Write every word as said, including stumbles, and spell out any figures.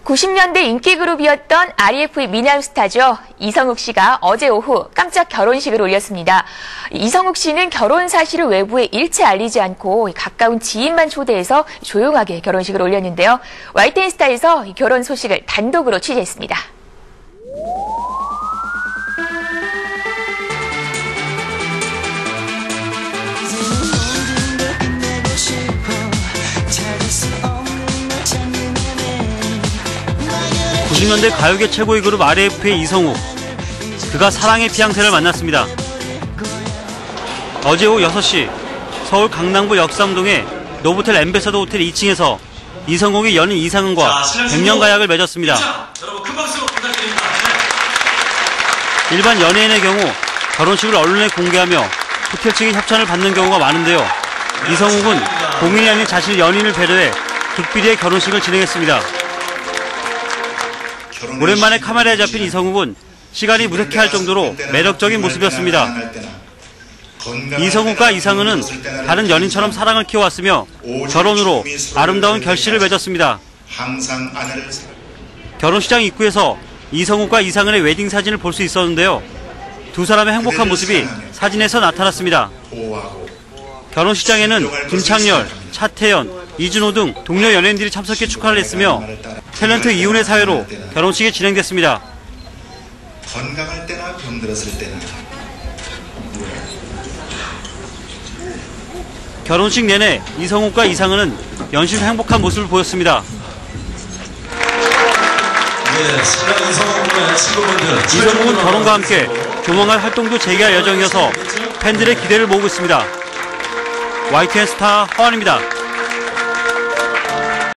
구십 년대 인기 그룹이었던 알이에프의 미남 스타죠. 이성욱 씨가 어제 오후 깜짝 결혼식을 올렸습니다. 이성욱 씨는 결혼 사실을 외부에 일체 알리지 않고 가까운 지인만 초대해서 조용하게 결혼식을 올렸는데요. 와이티엔스타에서 이 결혼 소식을 단독으로 취재했습니다. 구십 년대 가요계 최고의 그룹 알이에프의 이성욱. 그가 사랑의 피앙세를 만났습니다. 어제 오후 여섯 시 서울 강남구 역삼동의 노보텔 엠베서더 호텔 이 층에서 이성욱이 연인 이상은과 백 년 가약을 맺었습니다. 일반 연예인의 경우 결혼식을 언론에 공개하며 호텔 측의 협찬을 받는 경우가 많은데요. 이성욱은 공인이 아닌 자신의 연인을 배려해 극비리의 결혼식을 진행했습니다. 오랜만에 카메라에 잡힌 이성욱은 시간이 무색해할 정도로 매력적인 모습이었습니다. 이성욱과 이상은은 다른 연인처럼 사랑을 키워왔으며 결혼으로 아름다운 결실을 맺었습니다. 결혼식장 입구에서 이성욱과 이상은의 웨딩 사진을 볼 수 있었는데요. 두 사람의 행복한 모습이 사진에서 나타났습니다. 결혼식장에는 김창렬, 차태현, 이준호 등 동료 연예인들이 참석해 축하를 했으며 탤런트 이훈의 사회로 결혼식이 진행됐습니다. 건강할 때나 병들었을 때나 결혼식 내내 이성욱과 이상은은 연신 행복한 모습을 보였습니다. 네, 신랑 이성욱의 친구분들. 이성욱은 결혼과 함께 조만간 활동도 재개할 예정이어서 팬들의 기대를 모으고 있습니다. 와이티엔 스타 허완입니다.